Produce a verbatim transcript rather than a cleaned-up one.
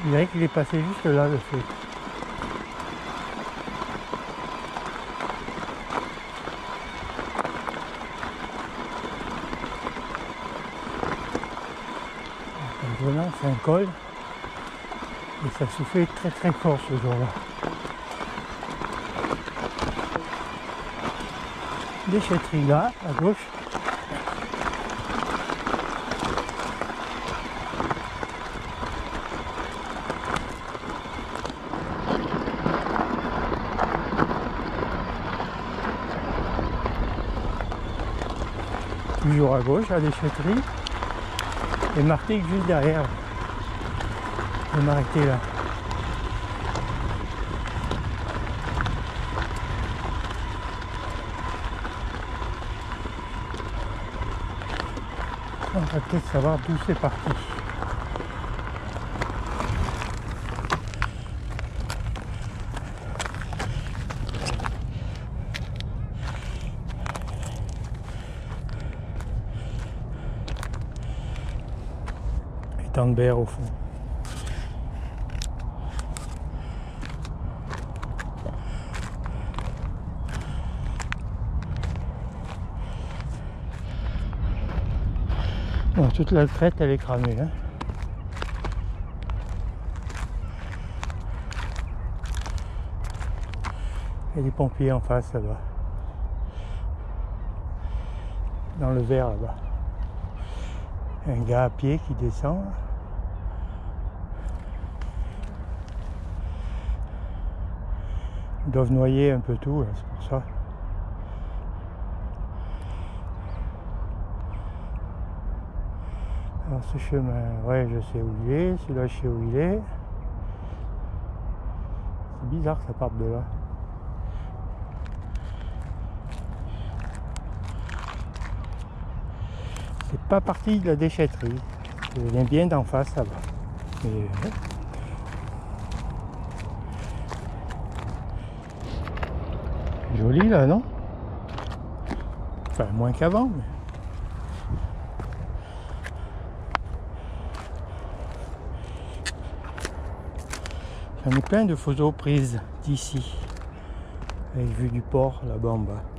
Il dirait qu'il est passé juste là, le feu. En venant, c'est un col. Et ça soufflait très très fort ce jour-là. Déchetterie là, à gauche. Toujours à gauche, la déchetterie. Et Martigues juste derrière. Je vais m'arrêter là. On va peut-être savoir d'où c'est parti. Étang de Berre au fond. Bon, toute la crête elle est cramée. Hein. Il y a des pompiers en face là-bas. Dans le vert là-bas. Un gars à pied qui descend. Ils doivent noyer un peu tout, c'est pour ça. Alors ce chemin, ouais, je sais où il est, celui-là je sais où il est. C'est bizarre que ça parte de là. C'est pas parti de la déchetterie. Je viens bien d'en face là-bas. Mais, ouais. Joli là, non? Enfin, moins qu'avant. Mais... J'en ai plein de photos prises d'ici, avec vue du port là-bas en bas.